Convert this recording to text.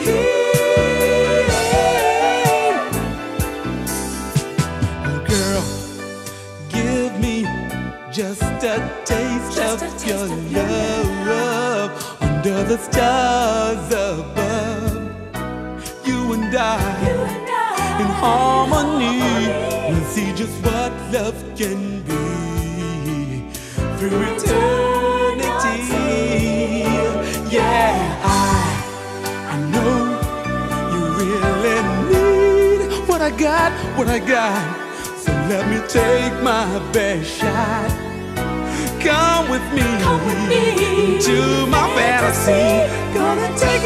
Oh, girl, give me just a taste of your love under the stars above. You and I in harmony, we'll see just what love can be through eternity. Yeah, I know you really need what I got. So let me take my best shot. Come with me to my fantasy. Gonna take